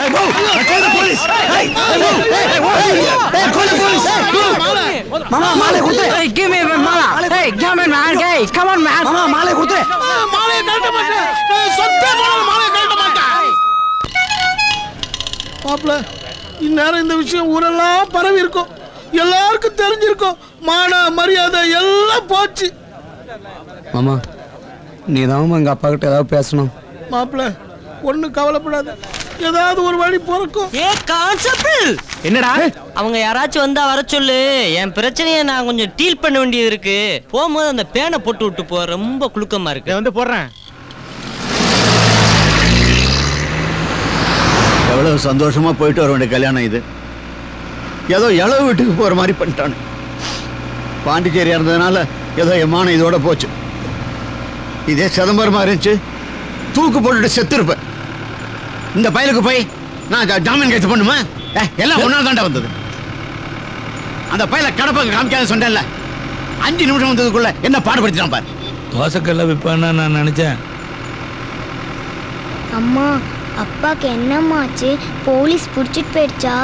மாமா மாலை கொடுத்து. Give me my mala. Hey, come on man. Hey, come on man. மாமா மாலை கொடுத்து. மாலையை கழட்ட மாட்டேன். சொத்தே போனாலும் மாலையை கழட்ட மாட்டேன். மாப்ள, இந்நேரம் இந்த விஷயம் ஊரெல்லாம் பரவி இருக்கும், எல்லாருக்கும் தெரிஞ்சிருக்கும். மான மரியாதை எல்லாம் போச்சு. மாமா, நீ தான் எங்க அப்பா கிட்ட ஏதாவது பேசணும். மாப்ள, ஒண்ணு கவலைப்படாத, ஏதாவது ஒரு வழி பிறக்கும். கான்ஸ்டபிள், என்னடா அவங்க யாராச்சும் வந்தா வர சொல்லு. என் பிரச்சனையை நான் கொஞ்சம் டீல் பண்ண வேண்டியது இருக்கு. போகும்போது அந்த பேனை போட்டு விட்டு போ, ரொம்ப குளுக்கமா இருக்கு. வந்து போடுறேன். எவ்வளவு சந்தோஷமா போயிட்டு வர வேண்டிய கல்யாணம் இது. ஏதோ இளவு வீட்டுக்கு போற மாதிரி பண்ணிட்டானு. பாண்டிச்சேரியா இருந்ததுனால ஏதோ எமான இதோட போச்சு. இதே சிதம்பரமா இருந்துச்சு, தூக்கு போட்டுட்டு செத்து இருப்பேன். இந்த பயலுக்கு போய் நான் ஜாமீன் கேட்டு பண்ணுமா? எல்லாம் ஒன்னா தாண்டா வந்தது. அந்த பயல கடப்ப காமிக்காத சொன்னேன்ல, 5 நிமிஷம் வந்ததுக்குள்ள என்ன பாடுபடுத்திட்டான் பாரு. தோசைக்கல்ல விற்பான்னு நான் நினைச்சேன். அம்மா, அப்பாக்கு என்னம்மாச்சு? போலீஸ் பிடிச்சிட்டு போயிடுச்சா?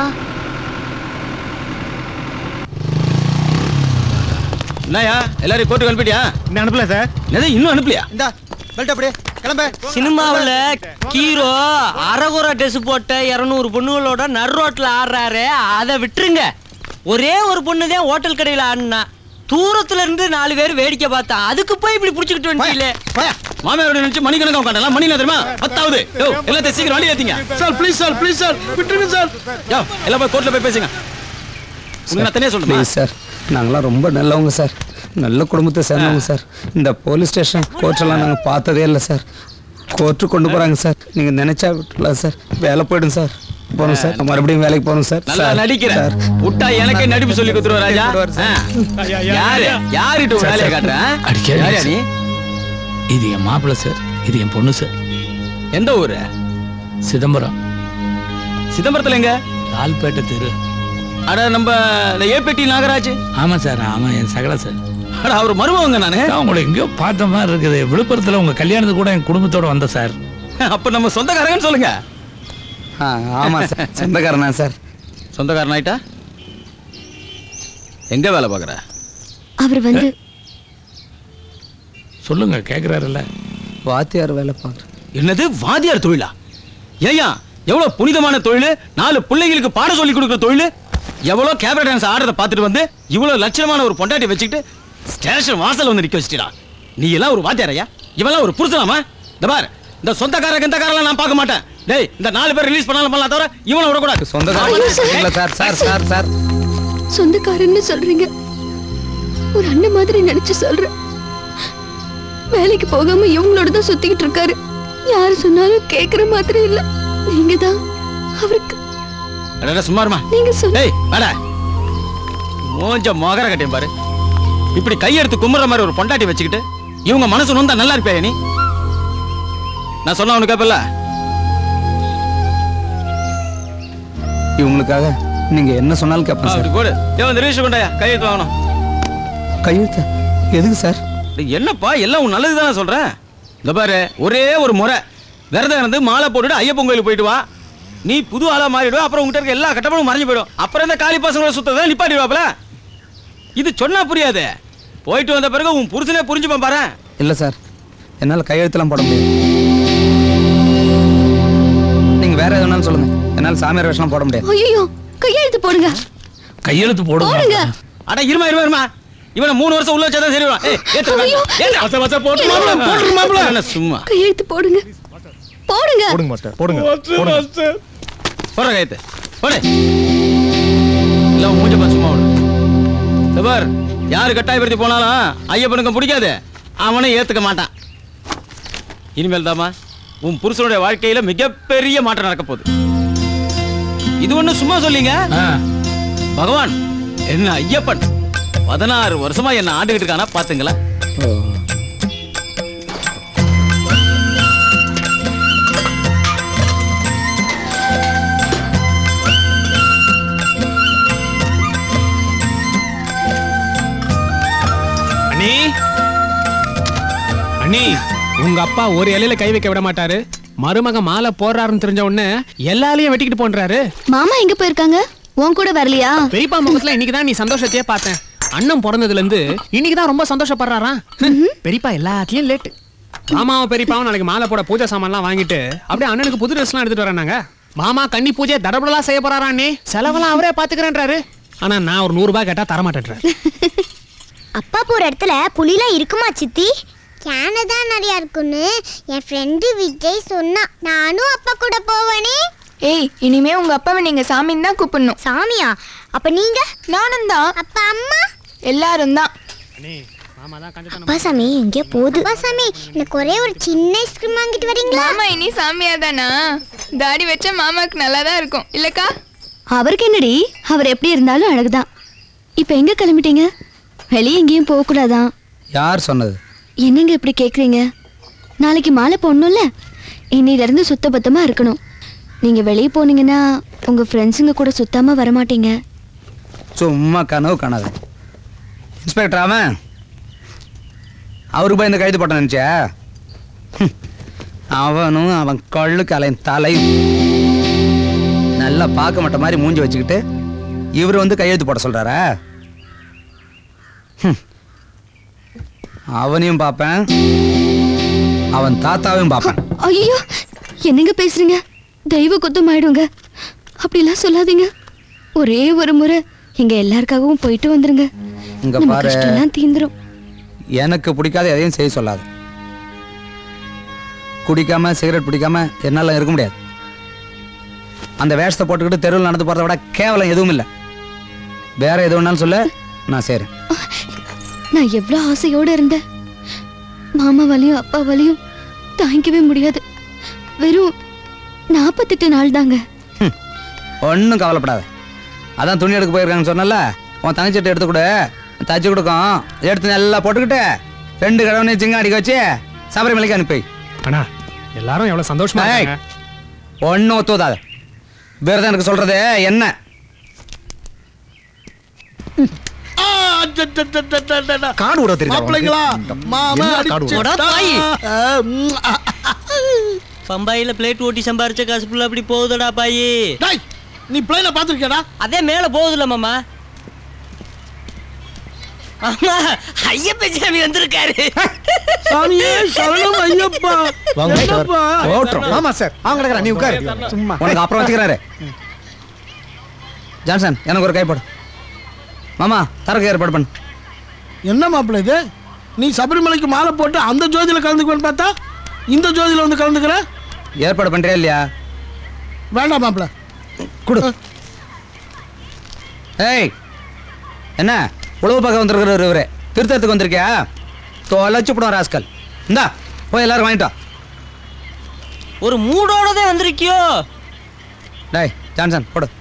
என்னயா எல்லாரும் கோர்ட்டுக்கு அனுப்பிட்டியா? இன்னும் அனுப்பல சார். இன்னும் அனுப்பலையா? இந்த பெல்ட் அப்படியே கிளம்ப. சினிமாவுல ஹீரோ அரகுரா ட்ரெஸ் போட்ட 200 பொண்ணுகளோட நடு ரோட்ல ஆடுறாரு, அதை விட்டுருங்க. ஒரே ஒரு பொண்ணு தான் ஹோட்டல் கடையில் ஆடினா. தூரத்துல இருந்து 4 பேர் வேடிக்கை பார்த்தா, அதுக்கு போய் இப்படி புடிச்சுக்கிட்டு வந்துட்டீங்களே. மாமியாரோட நினைச்சு மணிக்கணக்கா உட்காndலாம். மணி தெரியுமா? 10ஆவது. யோ எல்லாத்தையும் சீக்கிரம் வண்டி ஏத்திங்க. Sir please sir, please sir, விட்டுருங்க சார். யோ எல்லாம் போய் கோர்ட்ல போய் பேசுங்க. உங்களுக்கு நான் தனியா சொல்றேன். ப்ளீஸ் சார், நாங்களாம் ரொம்ப நல்லவங்க சார், நல்ல குடும்பத்தை சேர்ந்தவங்க சார். இந்த போலீஸ் ஸ்டேஷன் கோர்ட்டெல்லாம் நாங்கள் பார்த்ததே இல்லை சார். கோர்ட்டு கொண்டு போகிறாங்க சார், நீங்கள் நினைச்சா விட்டுலாம் சார். வேலை போயிடும் சார், போகணும் சார். மறுபடியும் வேலைக்கு போகணும் சார். நல்லா நடிக்கிறேன். விட்டா எனக்கே நடிப்பு சொல்லி கொடுத்துருவா ராஜா. யாரு யாருட்டு வேலையை காட்டுறேன்? அடிக்க நீ. இது என் மாப்பிள்ளை சார், இது என் பொண்ணு சார். எந்த ஊரு? சிதம்பரம். சிதம்பரத்துல எங்க? லால்பேட்டை தெரு. அட நம்ம ஏபேட்டி நாகராஜ். ஆமா சார், ஆமா, என் சகல சார். அட அவர் மருமகங்க நானு. உங்களை எங்கேயோ பார்த்த மாதிரி இருக்குது. விழுப்புரத்துல உங்க கல்யாணத்துக்கு கூட என் குடும்பத்தோட வந்த சார். அப்ப நம்ம சொந்தக்காரங்கன்னு சொல்லுங்க. ஆமாம் சார், சொந்தக்காரனா சார். சொந்தக்காரன் ஆயிட்டா? எங்க வேலை பார்க்குற? அவர் வந்து சொல்லுங்க, கேட்குறாருல்ல. வாத்தியார் வேலை பார்க்குறேன். என்னது வாத்தியார் தொழிலா? ஏயா எவ்வளவு புனிதமான தொழில், 4 பிள்ளைங்களுக்கு பாடம் சொல்லி கொடுக்குற தொழில். எவ்வளோ கேபரே டான்ஸ் ஆடுறத பார்த்துட்டு வந்து இவ்வளவு லட்சணமான ஒரு பொண்டாட்டி வச்சுக்கிட்டு ஸ்டேஷன் வாசல் வந்து நிற்க வச்சுட்டா. நீ எல்லாம் ஒரு வாத்தியாரையா? இவெல்லாம் ஒரு புருஷனாமா? இந்த பார், இந்த சொந்தக்காரங்கெல்லாம் நான் பார்க்க மாட்டேன். டேய், இந்த 4 பேர் ரிலீஸ் பண்ணாலும் பண்ணலாம், தவிர இவனை விடக்கூடாது. சொந்தக்காரன் சார். சார் சார் சார் சொந்தக்காரன்னு சொல்றீங்க, ஒரு அண்ணன் மாதிரி நினைச்சு சொல்றேன். வேலைக்கு போகாம இவங்களோட தான் சுத்திக்கிட்டு இருக்காரு. யாரு சொன்னாலும் கேக்குற மாதிரி இல்ல. நீங்க தான் அவருக்கு. அடடா சும்மாருமா. நீங்க சொல்லுங்க. டேய் வாடா, மூஞ்ச மொகர கட்டியம் பாரு. இப்படி கையெடுத்து கும்புற மாதிரி ஒரு பொண்டாட்டி வச்சுக்கிட்டு இவங்க மனசு நொந்தா நல்லா இருப்பியா நீ? நான் சொன்ன உனக்கு கேப்பல. இவங்களுக்காக நீங்க என்ன சொன்னாலும் கேட்பேன் சார். போடு. இந்த ரிஜிஸ்டர் கொண்டாயா, கையெழுத்து வாங்கணும். கையெழுத்து எதுக்கு சார்? என்னப்பா, எல்லாம் உன் நல்லது தானே சொல்றேன். இந்த பாரு, ஒரே ஒரு முறை விரதம் இருந்து மாலை போட்டுட்டு ஐயப்பன் கோயிலுக்கு போயிட்டு வா. நீ புது ஆளா மாறிடுவா. அப்புறம் உங்ககிட்ட இருக்க எல்லா கட்டப்படும் மறைஞ்சு போயிடும். அப்புறம் இந்த காலி பசங்களோட சுத்தத்தை நிப்பாட்டிடுவாப்ல. இது சொன்னா புரியாது. போயிட்டு வந்த பிறகு உன் புருஷனே புரிஞ்சுப்பான் பாரு. இல்லை சார், என்னால் கையெழுத்துலாம் போட முடியாது. நீங்க வேற எதுனாலும் சொல்லுங்க, என்னால் சாமியார் வேஷம்லாம் போட முடியாது. ஐயோ, கையெழுத்து போடுங்க. கையெழுத்து போடுங்க. அட இருமா. இவனை 3 வருஷம் உள்ள வச்சாதான் சரி. சும்மா கையெழுத்து போடுங்க. போடுங்க. போடுங்க. போடுற கையெழுத்து போடு. இல்ல மூஞ்ச பாரு, சும்மா விடு. பார், யாரு கட்டாயப்படுத்தி போனாலும் ஐயப்பனுக்கு பிடிக்காது, அவனை ஏத்துக்க மாட்டான். இனிமேல் தாமா உன் புருஷனுடைய வாழ்க்கையில மிகப்பெரிய மாற்றம் நடக்க போகுது. இது ஒண்ணு சும்மா சொல்லிங்க. பகவான் என்ன ஐயப்பன் 16 வருஷமா என்ன ஆண்டுகிட்டு இருக்கானா பாத்துங்களா. அண்ணி, உங்க அப்பா ஒரு இலையில கை வைக்க விட மாட்டாரு. மருமக மாலை போடுறாருன்னு தெரிஞ்ச உடனே எல்லாரையும் வெட்டிக்கிட்டு போன்றாரு. மாமா எங்க போயிருக்காங்க? உன் கூட வரலையா? பெரியப்பா முகத்துல இன்னைக்குதான் நீ சந்தோஷத்தையே பார்த்தேன். அண்ணன் பிறந்ததுல இருந்து இன்னைக்குதான் ரொம்ப சந்தோஷப்படுறாராம். பெரியப்பா எல்லாத்தையும் லேட்டு. மாமாவும் பெரியப்பாவும் நாளைக்கு மாலை போட பூஜை சாமான்லாம் வாங்கிட்டு அப்படியே அண்ணனுக்கு புது ட்ரெஸ்லாம் எடுத்துட்டு வரானாங்க. மாமா கன்னி பூஜை தடபடலா செய்ய போறாரா நீ, செலவெல்லாம் அவரே பாத்துக்கிறேன்றாரு. ஆனா நான் ஒரு 100 ரூபாய் கேட்டா தரமாட்டேன்றாரு. அப்பா போற இடத்துல புலிலாம் இருக்குமா சித்தி? கேன தான் நிறைய இருக்குன்னு என் ஃப்ரெண்டு விஜய் சொன்னா. நானும் அப்பா கூட போவனே. ஏய், இனிமே உங்க அப்பாவை நீங்க சாமின்னு தான் கூப்பிடணும். சாமியா? அப்ப நீங்க? நானும் தான். அப்பா அம்மா எல்லாரும் தான். அப்பா சாமி எங்கே போகுது? அப்பா சாமி எனக்கு ஒரே ஒரு சின்ன ஐஸ்கிரீம் வாங்கிட்டு வரீங்களா? மாமா இனி சாமியா தானா? தாடி வச்சா மாமாக்கு நல்லா தான் இருக்கும் இல்லக்கா? அவருக்கு என்னடி, அவர் எப்படி இருந்தாலும் அழகுதான். இப்ப எங்க கிளம்பிட்டீங்க? வெளியே எங்கேயும் போக கூடாதான்? யார் சொன்னது? என்னங்க இப்படி கேக்குறீங்க? நாளைக்கு மாலை போடணும்ல, இன்னையில இருந்து சுத்தபத்தமா இருக்கணும். நீங்க வெளியே போனீங்கன்னா உங்க ஃப்ரெண்ட்ஸுங்க கூட சுத்தாம வரமாட்டீங்க. சும்மா கனவு காணாது. இன்ஸ்பெக்டர் அவன் அவருக்கு போய் இந்த கைது போட்ட நினைச்சா? அவனும் அவன் கள்ளுக்கு அலையும் தலை நல்லா பார்க்க மாட்ட மாதிரி மூஞ்சி வச்சுக்கிட்டு இவர் வந்து கையெழுத்து போட சொல்றாரா? அவனையும் பார்ப்பேன், அவன் தாத்தாவையும் பார்ப்பேன். ஐயோ, என்னங்க பேசுறீங்க? தெய்வ குத்தம் ஆயிடுங்க. அப்படிலாம் சொல்லாதீங்க. ஒரே ஒரு முறை எங்க எல்லாருக்காகவும் போயிட்டு வந்துருங்க. இங்க நம்ம பாரு, கஷ்டம்லாம் தீந்துரும். எனக்கு பிடிக்காத எதையும் செய்ய சொல்லாது. குடிக்காம சிகரெட் பிடிக்காம என்னால இருக்க முடியாது. அந்த வேஷத்தை போட்டுக்கிட்டு தெருவில் நடந்து போறதை விட கேவலம் எதுவும் இல்லை. வேற எது வேணாலும் சொல்ல, நான் செய்றேன். நான் எவ்வளவு ஆசையோட இருந்தேன். மாமா வலியும் அப்பா வலியும் தாங்கிக்கவே முடியாது. வெறும் 48 நாள் தாங்க. ஒன்றும் கவலைப்படாத. அதான் துணி எடுக்க போயிருக்காங்கன்னு சொன்னல, உன் தங்கச்சிட்டு எடுத்து கொடு, தச்சு கொடுக்கும். எடுத்து நல்லா போட்டுக்கிட்டு 2 கடவுனே சிங்க அடிக்க வச்சு சபரிமலைக்கு அனுப்பி. அண்ணா எல்லாரும் எவ்வளவு சந்தோஷமா இருக்காங்க. ஒன்றும் ஒத்துவதாத. வேறதான் எனக்கு சொல்றது என்ன? காடு விட தெரியும் மாப்பிள்ளைங்களா, மாமா பம்பாயில பிளேட் ஓட்டி சம்பாரிச்ச காசு ஃபுல்லா அப்படி போகுதுடா பாயி. நீ பிளைன பாத்துருக்கடா? அதே மேல போகுதுல மாமா. அம்மா, ஐயப்ப சாமி வந்திருக்காரு. சாமியே சரணம் ஐயப்பா. வாங்கப்பா. ஆமா சார், வாங்கடா நீ உட்காரு. சும்மா உனக்கு அப்புறம் வச்சுக்கிறாரு. ஜான்சன், எனக்கு ஒரு கை போடு. மாமா, தரக்கு ஏற்பாடு பண்ணு. என்ன மாப்பிள்ளை இது? நீ சபரிமலைக்கு மாலை போட்டு அந்த ஜோதியில கலந்துக்குவேன்னு பார்த்தா இந்த ஜோதியில வந்து கலந்துக்கிற. ஏற்பாடு பண்றியா இல்லையா? வேண்டாம் மாப்பிள்ளை, கொடு. ஏய், என்ன உழவு பார்க்க வந்திருக்கிற இவரு திருத்தத்துக்கு வந்திருக்கியா? தொலைச்சு போடுவோம் ராஸ்கல். இந்தா போய் எல்லாரும் வாங்கிட்டா. ஒரு மூடோடதே வந்திருக்கியோ? டேய் ஜான்சன் போடு.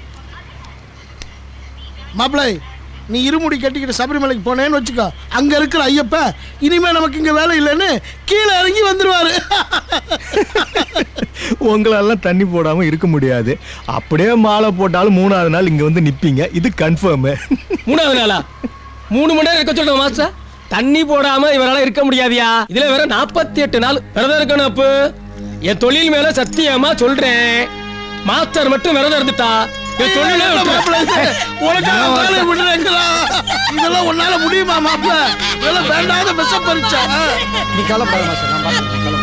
மாப்பிள்ளை, நீ இருமுடி கட்டிக்கிட்டு சபரிமலைக்கு போனேன்னு வச்சுக்கோ, அங்க இருக்கிற ஐயப்ப இனிமே நமக்கு இங்க வேலை இல்லைன்னு கீழே இறங்கி வந்துருவாரு. உங்களெல்லாம் தண்ணி போடாம இருக்க முடியாது. அப்படியே மாலை போட்டாலும் 3ஆவது நாள் இங்க வந்து நிப்பீங்க. இது கன்ஃபார்ம். 3ஆவது நாளா? 3 மணி நேரம் இருக்க சொல்லுங்க மாஸ்டர். தண்ணி போடாம இவரால இருக்க முடியாதியா? இதுல வேற 48 நாள் விரதம் இருக்கணும். அப்ப என் தொழில் மேல சத்தியமா சொல்றேன், மாஸ்டர் மட்டும் விரதம் இருந்துட்டா என் தொழிலே இதெல்லாம் உன்னால முடியுமா மாப்பிள்ள? இதெல்லாம் வேண்டாத விஷ பறிச்சா. நீ கவலைப்படாத சார், நான் பார்த்துக்கிறேன்.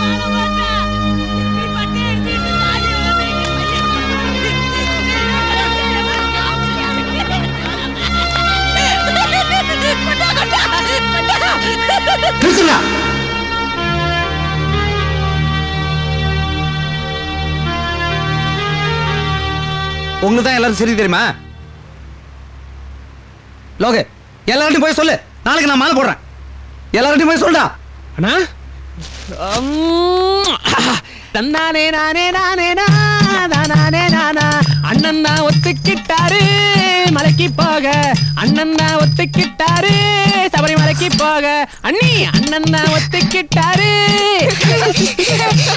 உங்களுக்கு தான் எல்லாரும் சரி தெரியுமா? லோகே, எல்லார்ட்டையும் போய் சொல்லு, நாளைக்கு நான் மாலை போடுறேன். எல்லார்ட்டையும் போய் சொல்றா. அண்ணா தன்னானே நானே நானே நானே நானா. அண்ணன் தான் ஒத்துக்கிட்டாரு மலைக்கு போக, அண்ணன் தான் ஒத்துக்கிட்டாரு சபரிமலைக்கு போக. அண்ணி அண்ணன் தான் ஒத்துக்கிட்டாரு.